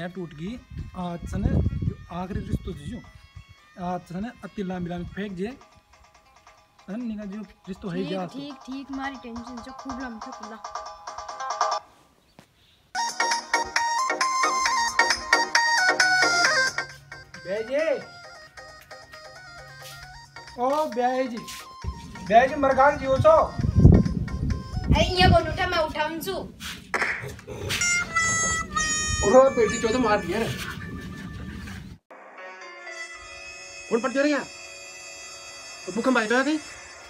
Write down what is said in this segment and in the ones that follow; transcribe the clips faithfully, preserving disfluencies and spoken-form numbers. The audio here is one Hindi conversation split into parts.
नैप टूट गई आज सने आखिरी रिश्तो जो आज सने अति लांबी लांबी फेंक जे अन निका जो रिश्तो है जा ठीक ठीक मारी टेंशन जो खूब लंबा खुला बेजे ओ बेजी बेजी मरगान जियो छो ए ये को उठा मैं उठाऊं छु ओरो पेटी चोदो मार दिया रे कौन पड़ रही है भूकंप आया था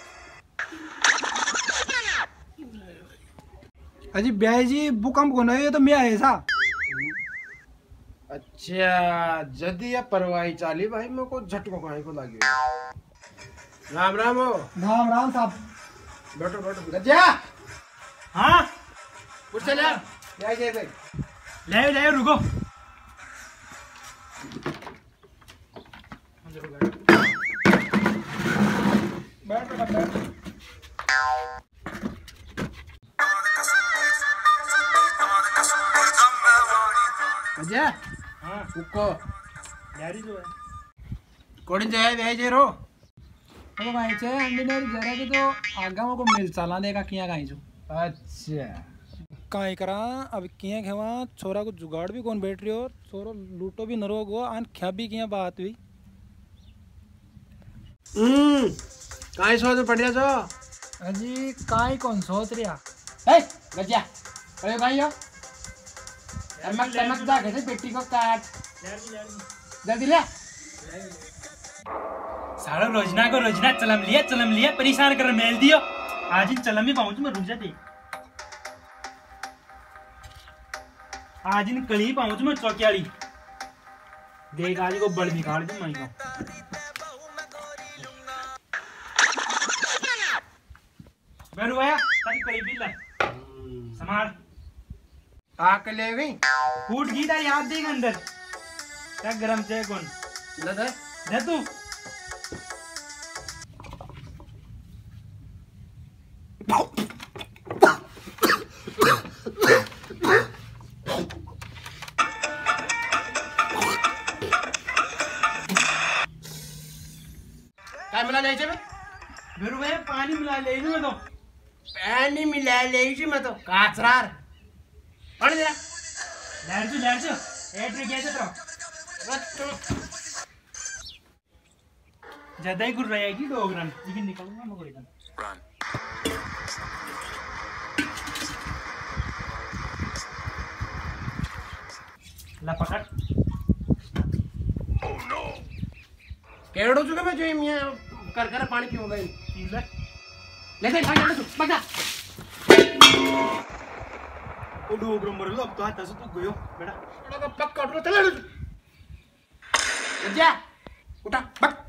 अजी बेजी भूकंप को नहीं तो मैं आए सा अच्छा जदी या परवाही चाली भाई मेरे को झटको काहे को लागी राम राम हो राम राम साहब बैठो बैठो गजा हाँ उठ चल यार ले जाए भाई ले ले रुको बैठ बैठ बैठ गजा हाँ उको यारी जो है कोडिन जाए ले जे रो तो भाई छे अंडीनेर जरा के तो आगा को मिल चाला देगा किया गाई जो अच्छा काई करा अब किया खेवा छोरा को जुगाड़ भी कौन बैठ रही हो छोरो लूटो भी न रोगो आन ख्या भी किया बात हुई हम्म काई सोच पड़ रहा जो अजी काई कौन सोच रिया ए गजा अरे भाई यो चमक चमक जा के पेटी को काट जल्दी ले सारा रोजना को रोजना चलम लिया चलम लिया परेशान कर मेल दियो आज ही चलम ही पहुंचू मैं रुक जाती आज इन कली पहुंचू मैं चौकियाड़ी देख आज को बड़ निकाल दूं मैं को बैठो आया सारी कली भी ला समार आके ले गई फूट गई था याद देगा अंदर क्या गरम चाय कौन ले दे दे तू काय मिला ले जे में मेरे भाई पानी मिला ले लूं मैं तो पानी मिला ले जे में तो काचरार पड़ जा लैड जो लैड जो एट रे गया तो ज्यादा ही गुर रहेगी डोगरन लेकिन निकलूंगा मैं कोई रन ला पकड़ ओह नो केड़ो चुके मैं जो मियां कर कर पानी क्यों गई तीन ले ले दे भाग जा भाग जा ओ डोगर मर लो अब तो हाथ से तू गयो बेटा बड़ा का पक काट लो चले जा उठा भाग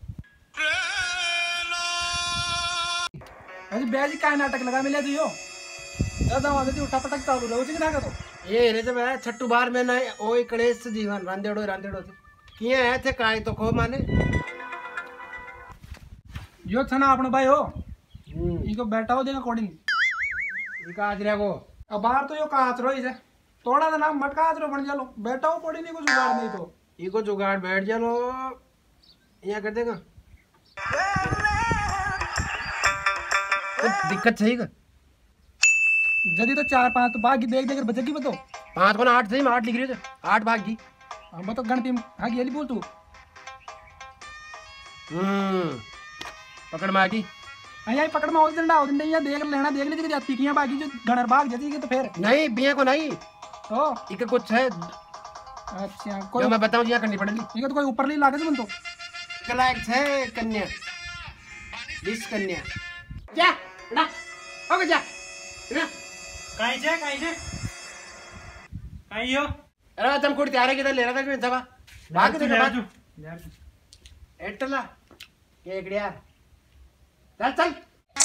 अजी बेजी काय नाटक लगा मिले दियो दादा वाले ती उठा पटक चालू रहो जी ना तो ये रे जब छट्टू बार में ना ओए कलेश जीवन रांदेड़ो रांदेड़ो किए है थे काय तो खो माने यो छना अपनो भाई हो इको बैठा हो देगा कोडिंग इका आज रे को अब बाहर तो यो काचरो ही है थोड़ा सा नाम मटका काचरो बन जालो बैठा हो कोडिंग को जुगाड़ नहीं तो इको जुगाड़ बैठ जालो यहाँ कर देगा कुछ दिक्कत सही का जदी तो चार पांच तो भाग देख देख बचेगी बतो पांच को ना आठ सही में आठ लिख रहे थे आठ भाग की हम तो गणती भागी वाली बोल तू हम्म पकड़ मागी यही पकड़ में उस दिन डाल दिन यहाँ देख लेना देख लीजिए जाती किया बाकी जो गणर भाग जाती है तो फिर नहीं बिया को नहीं तो इके कुछ है अच्छा कोई जो मैं बताऊं यहाँ करनी पड़ेगी इको तो कोई ऊपर नहीं लागे तुम तो कलेक्ट है कन्या बीस कन्या जा ना हो गया ना काई जे काई जे काई यो अरे तुम कुछ तैयार है किधर ले रहा था कि सब भाग दे लैड जो भाग लैड जो एटला एक यार चल चल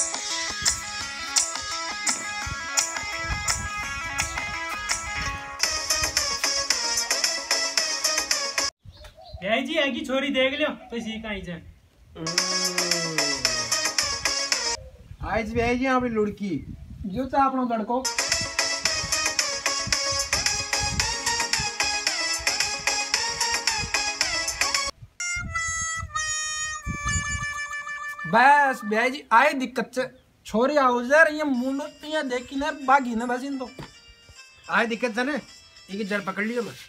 यही जी आगी छोरी देख लियो तो सी काई जे आज भी आई जी यहाँ पे लुड़की जो चाह अपनो लड़को बस भैया जी आए दिक्कत से छोरी आओ जर ये मुंड ये देखी ना बागी ना बस इन तो आए दिक्कत था ना ये जड़ पकड़ लियो मैं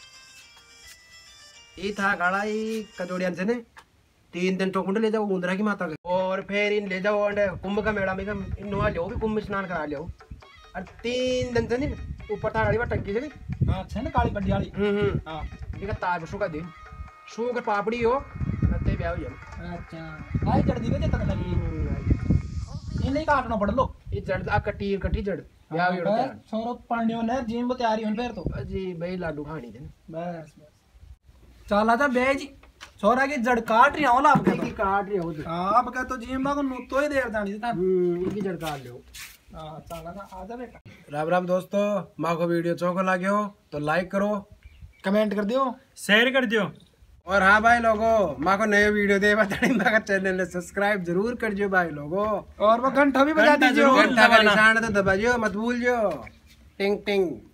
ये था गाड़ा ये कजोड़ियान से ने तीन दिन टोकुंड ले जाओ मुंद्रा की माता के और फिर इन ले जाओ अंडे कुंभ का मेला में का इन नवा जाओ भी कुंभ में स्नान करा लियो और तीन दिन से नहीं ऊपर था गाड़ी में टंकी से नहीं हां अच्छा ना काली पड्डी वाली हम्म हम्म हां ये का ताज बसु का दिन सू के पापड़ी हो नते ब्याह हो जाए अच्छा आई जड़ दी वे तक लगी ये नहीं काटना पड़ लो ये जड़ आ कटी कटी जड़ ब्याह हो जाए छोरो पांडियो ने जिम में तैयारी होन फिर तो अजी भाई लाडू खानी थे बस बस चला जा बे जी छोरा की जड़ काट रही हूं आप की काट रहे हो हां आप का तो जिम में को नो तो ही देर जानी था हम्म इनकी जड़ काट लो हां चला जा आ जा बेटा राम राम दोस्तों माँ को वीडियो चौको लाग्यो तो लाइक करो कमेंट कर दियो शेयर कर दियो और हाँ भाई लोगों माँ को नए वीडियो दे बतानी माँ का चैनल सब्सक्राइब जरूर कर दियो भाई लोगों और वो घंटा भी बजा घंटा दीजिए जरूर घंटा का निशान तो दबा जियो मत भूल जियो टिंग टिंग